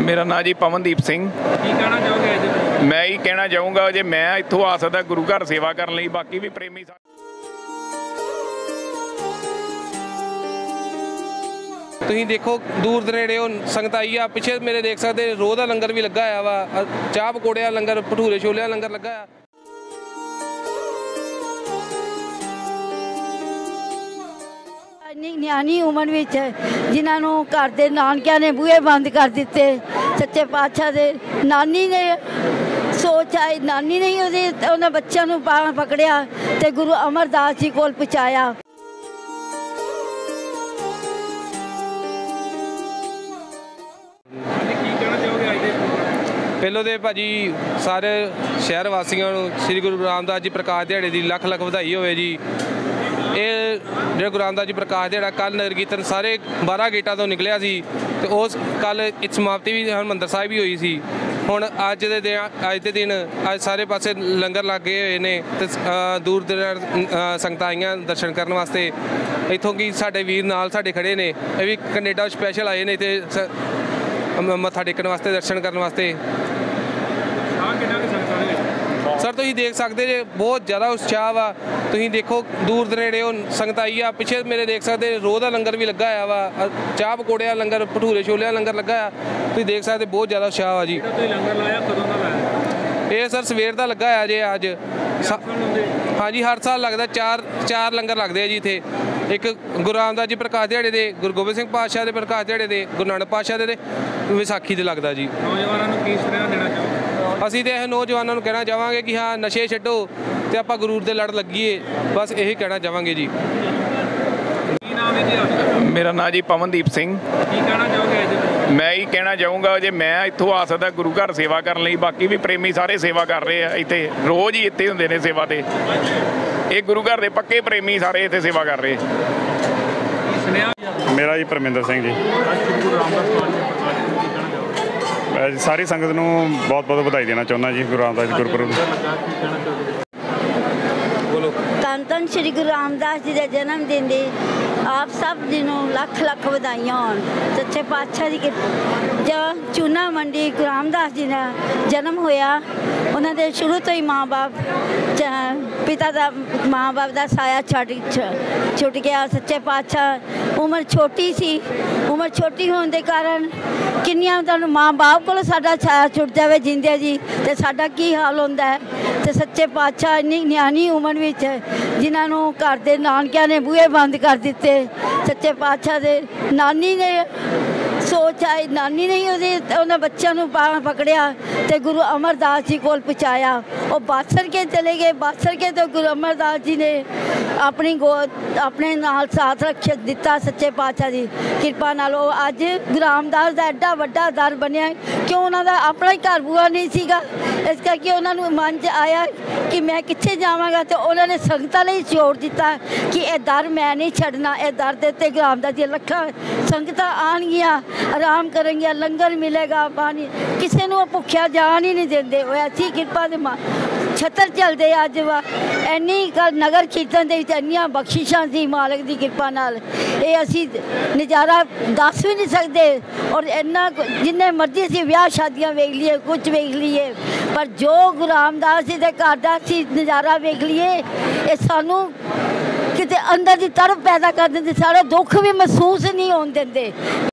मेरा नाम जी पवनदीप सिंह। की कहना चाहोगे अज? मैं ही कहना चाहूँगा जे मैं इत्थों आ सकदा गुरु घर सेवा करने लई, बाकी भी प्रेमी ਤੁਸੀਂ ਦੇਖੋ ਦੂਰ ਦਰੇੜਿਓਂ ਸੰਗਤ ਆਈ ਆ। ਪਿੱਛੇ ਮੇਰੇ ਦੇਖ ਸਕਦੇ ਰੋਹ ਦਾ ਲੰਗਰ ਵੀ ਲੱਗਾ ਆ ਵਾ, ਚਾਹ ਪਕੌੜਿਆਂ ਲੰਗਰ, ਭਟੂਰੇ ਛੋਲਿਆਂ ਲੰਗਰ ਲੱਗਾ ਆ। ਨਿਆਣੀ ਉਮਰ ਵਿੱਚ ਜਿਨ੍ਹਾਂ ਨੂੰ ਘਰ ਦੇ ਨਾਨਕਿਆਂ ਨੇ ਬੂਹੇ ਬੰਦ ਕਰ ਦਿੱਤੇ, ਸੱਚੇ ਪਾਤਸ਼ਾਹ ਦੇ ਨਾਨੀ ਨੇ ਸੋਚ ਆਈ, ਨਾਨੀ ਨੇ ਹੀ ਉਹਨਾਂ ਬੱਚਿਆਂ ਨੂੰ ਪਕੜਿਆ ਤੇ ਗੁਰੂ ਅਮਰਦਾਸ ਜੀ ਕੋਲ ਪਹੁੰਚਾਇਆ। ਪਹਿਲੋਂ ਦੇ ਭਾਜੀ ਸਾਰੇ ਸ਼ਹਿਰ ਵਾਸੀਆਂ ਨੂੰ ਸ੍ਰੀ ਗੁਰੂ ਰਾਮਦਾਸ ਜੀ ਪ੍ਰਕਾਸ਼ ਦਿਹਾੜੇ ਦੀ ਲੱਖ ਲੱਖ ਵਧਾਈ ਹੋਵੇ ਜੀ। ਇਹ ਜਿਹੜਾ ਗੁਰੂ ਰਾਮਦਾਸ ਜੀ ਪ੍ਰਕਾਸ਼ ਦਿਹਾੜਾ ਕੱਲ੍ਹ ਨਗਰ ਕੀਰਤਨ ਸਾਰੇ 12 ਗੇਟਾਂ ਤੋਂ ਨਿਕਲਿਆ ਸੀ ਤੇ ਉਸ ਕੱਲ੍ਹ ਸਮਾਪਤੀ ਵੀ ਹਰਿਮੰਦਰ ਸਾਹਿਬ ਵੀ ਹੋਈ ਸੀ। ਹੁਣ ਅੱਜ ਦੇ ਦਿਨ ਅੱਜ ਸਾਰੇ ਪਾਸੇ ਲੰਗਰ ਲੱਗੇ ਹੋਏ ਨੇ ਤੇ ਦੂਰ ਦਰਾਜ ਸੰਗਤਾਂ ਆਈਆਂ ਦਰਸ਼ਨ ਕਰਨ ਵਾਸਤੇ। ਇੱਥੋਂ ਕਿ ਸਾਡੇ ਵੀਰ ਨਾਲ ਸਾਡੇ ਖੜੇ ਨੇ, ਇਹ ਵੀ ਕੈਨੇਡਾ ਸਪੈਸ਼ਲ ਆਏ ਨੇ ਤੇ ਮੱਥਾ ਟੇਕਣ ਵਾਸਤੇ, ਦਰਸ਼ਨ ਕਰਨ ਵਾਸਤੇ। ਸਰ ਤੁਸੀਂ ਦੇਖ ਸਕਦੇ ਜੇ ਬਹੁਤ ਜ਼ਿਆਦਾ ਉਤਸ਼ਾਹ ਵਾ। ਤੁਸੀਂ ਦੇਖੋ ਦੂਰ ਦਰੇੜਿਓਂ ਸੰਗਤ ਆਈ ਆ। ਪਿੱਛੇ ਮੇਰੇ ਦੇਖ ਸਕਦੇ ਰੋਹ ਦਾ ਲੰਗਰ ਵੀ ਲੱਗਾ ਆ ਵਾ, ਚਾਹ ਪਕੌੜਿਆਂ ਲੰਗਰ, ਭਟੂਰੇ ਛੋਲਿਆਂ ਲੰਗਰ ਲੱਗਾ ਆ। ਤੁਸੀਂ ਦੇਖ ਸਕਦੇ ਬਹੁਤ ਜ਼ਿਆਦਾ ਉਤਸ਼ਾਹ ਵਾ ਜੀ। ਲੰਗਰ ਲਾਇਆ ਕਦੋਂ ਦਾ ਲਾਇਆ? ਇਹ ਸਰ ਸਵੇਰ ਦਾ ਲੱਗਾ ਆ ਜੇ ਅੱਜ। ਹਾਂਜੀ ਹਰ ਸਾਲ ਲੱਗਦਾ, ਚਾਰ ਲੰਗਰ ਲੱਗਦੇ ਆ ਜੀ ਇੱਥੇ। ਇੱਕ ਗੁਰੂ ਰਾਮਦਾਸ ਜੀ ਪ੍ਰਕਾਸ਼ ਦਿਹਾੜੇ ਦੇ, ਗੁਰੂ ਗੋਬਿੰਦ ਸਿੰਘ ਪਾਤਸ਼ਾਹ ਦੇ ਪ੍ਰਕਾਸ਼ ਦਿਹਾੜੇ ਦੇ, ਗੁਰੂ ਨਾਨਕ ਪਾਤਸ਼ਾਹ ਦੇ ਵਿਸਾਖੀ ਦੇ ਲੱਗਦਾ ਜੀ। ਨੌਜਵਾਨਾਂ ਨੂੰ ਕੀ ਸੁਨੇਹਾ ਦੇਣਾ ਚਾਹੋਗੇ? ਅਸੀਂ ਤਾਂ ਇਹ ਨੌਜਵਾਨਾਂ ਨੂੰ ਕਹਿਣਾ ਚਾਹਾਂਗੇ ਕਿ ਹਾਂ ਨਸ਼ੇ ਛੱਡੋ ਤੇ ਆਪਾਂ ਗੁਰੂ ਦੇ ਲੜ ਲੱਗੀਏ, ਬਸ ਇਹੀ ਕਹਿਣਾ ਚਾਹਾਂਗੇ ਜੀ। ਕੀ ਨਾਮ ਹੈ ਜੀ ਆਪਣਾ? मेरा नाम जी पवनदीप सिंह। ਕੀ ਕਹਿਣਾ ਚਾਹੋਗੇ अज? मैं ही कहना चाहूँगा जे मैं इत्थों आ सकदा गुरु घर सेवा करने लई, बाकी भी प्रेमी सारे सेवा कर रहे हैं। इत्थे रोज़ ही इत्थे हुंदे ने सेवा ते। ये गुरु घर दे पक्के प्रेमी सारे इत्थे सेवा कर रहे। मेरा जी परमिंदर सिंह जी। सारी संगत नूं बहुत बहुत बधाई देना चाहुंदा जी गुरु रामदास जी गुरपुरब। ਧੰਨ ਧੰਨ ਸ਼੍ਰੀ ਗੁਰੂ ਰਾਮਦਾਸ ਜੀ ਦੇ ਜਨਮ ਦਿਨ ਦੀ ਆਪ ਸਭ ਜੀ ਨੂੰ ਲੱਖ ਲੱਖ ਵਧਾਈਆਂ ਹੋਣ। ਸੱਚੇ ਪਾਤਸ਼ਾਹ ਜੀ ਜਦ ਚੂਨਾ ਮੰਡੀ ਗੁਰੂ ਰਾਮਦਾਸ ਜੀ ਦਾ ਜਨਮ ਹੋਇਆ, ਉਹਨਾਂ ਦੇ ਸ਼ੁਰੂ ਤੋਂ ਹੀ ਮਾਂ-ਬਾਪ ਪਿਤਾ ਦਾ ਮਾਂ-ਬਾਪ ਦਾ ਸਾਇਆ ਛੁੱਟ ਗਿਆ। ਸੱਚੇ ਪਾਤਸ਼ਾਹ ਉਮਰ ਛੋਟੀ ਸੀ, ਉਮਰ ਛੋਟੀ ਹੋਣ ਦੇ ਕਾਰਨ ਕਿੰਨੀਆਂ ਤੁਹਾਨੂੰ ਮਾਂ-ਬਾਪ ਕੋਲ ਸਾਡਾ ਛਾਇਆ ਛੁੱਟ ਜਾਵੇ ਜਿੰਦਿਆਂ ਜੀ ਤੇ ਸਾਡਾ ਕੀ ਹਾਲ ਹੁੰਦਾ ਹੈ। ਤੇ ਸੱਚੇ ਪਾਤਸ਼ਾਹ ਇੰਨੀ ਨਿਆਣੀ ਉਮਰ ਵਿੱਚ ਜਿਨ੍ਹਾਂ ਨੂੰ ਘਰ ਦੇ ਨਾਨਕਿਆਂ ਨੇ ਬੂਹੇ ਬੰਦ ਕਰ ਦਿੱਤੇ, ਸੱਚੇ ਪਾਤਸ਼ਾਹ ਦੇ ਨਾਨੀ ਨੇ ਸੋਚ ਆਈ, ਨਾਨੀ ਨੇ ਹੀ ਉਹਨਾਂ ਬੱਚਿਆਂ ਨੂੰ ਪਕੜਿਆ ਤੇ ਗੁਰੂ ਅਮਰਦਾਸ ਜੀ ਕੋਲ ਪਹੁੰਚਾਇਆ। ਉਹ ਬਾਸਰ ਕੇ ਚਲੇ ਗਏ, ਬਾਸਰ ਕੇ ਤੋਂ ਗੁਰੂ ਅਮਰਦਾਸ ਜੀ ਨੇ ਆਪਣੇ ਨਾਲ ਸਾਥ ਰੱਖ ਦਿੱਤਾ। ਸੱਚੇ ਪਾਤਸ਼ਾਹ ਦੀ ਕਿਰਪਾ ਨਾਲ ਉਹ ਅੱਜ ਗੁਰੂ ਰਾਮਦਾਸ ਦਾ ਐਡਾ ਵੱਡਾ ਦਰ ਬਣਿਆ। ਕਿਉਂ ਉਹਨਾਂ ਦਾ ਆਪਣਾ ਹੀ ਘਰ ਬੂਆ ਨਹੀਂ ਸੀਗਾ, ਇਸ ਕਰਕੇ ਉਹਨਾਂ ਨੂੰ ਮਨ 'ਚ ਆਇਆ ਕਿ ਮੈਂ ਕਿੱਥੇ ਜਾਵਾਂਗਾ, ਤੇ ਉਹਨਾਂ ਨੇ ਸੰਗਤਾਂ ਲਈ ਛੋੜ ਦਿੱਤਾ ਕਿ ਇਹ ਦਰ ਮੈਂ ਨਹੀਂ ਛੱਡਣਾ। ਇਹ ਦਰ ਦੇ ਉੱਤੇ ਗੁਰੂ ਰਾਮਦਾਸ ਜੀ ਲੱਖਾਂ ਸੰਗਤਾਂ ਆਉਣਗੀਆਂ, ਆਰਾਮ ਕਰਨਗੀਆਂ, ਲੰਗਰ ਮਿਲੇਗਾ, ਪਾਣੀ, ਕਿਸੇ ਨੂੰ ਭੁੱਖਿਆ ਜਾਣ ਹੀ ਨਹੀਂ ਦਿੰਦੇ। ਉਹ ਐਸੀ ਕਿਰਪਾ ਦੇ ਛੱਤਰ ਚੱਲਦੇ ਅੱਜ ਵਾ। ਇੰਨੀ ਨਗਰ ਕੀਰਤਨ ਦੇ ਵਿੱਚ ਇੰਨੀਆਂ ਬਖਸ਼ਿਸ਼ਾਂ ਸੀ ਮਾਲਕ ਦੀ ਕਿਰਪਾ ਨਾਲ, ਇਹ ਅਸੀਂ ਨਜ਼ਾਰਾ ਦੱਸ ਵੀ ਨਹੀਂ ਸਕਦੇ। ਔਰ ਇੰਨਾ ਜਿੰਨੇ ਮਰਜ਼ੀ ਅਸੀਂ ਵਿਆਹ ਸ਼ਾਦੀਆਂ ਵੇਖ ਲਈਏ, ਕੁਝ ਵੇਖ ਲਈਏ, ਪਰ ਜੋ ਗੁਰੂ ਰਾਮਦਾਸ ਜੀ ਦੇ ਘਰ ਦਾ ਅਸੀਂ ਨਜ਼ਾਰਾ ਵੇਖ ਲਈਏ, ਇਹ ਸਾਨੂੰ ਕਿਤੇ ਅੰਦਰ ਦੀ ਤਰਫ ਪੈਦਾ ਕਰ ਦਿੰਦੇ, ਸਾਡਾ ਦੁੱਖ ਵੀ ਮਹਿਸੂਸ ਨਹੀਂ ਹੋਣ ਦਿੰਦੇ।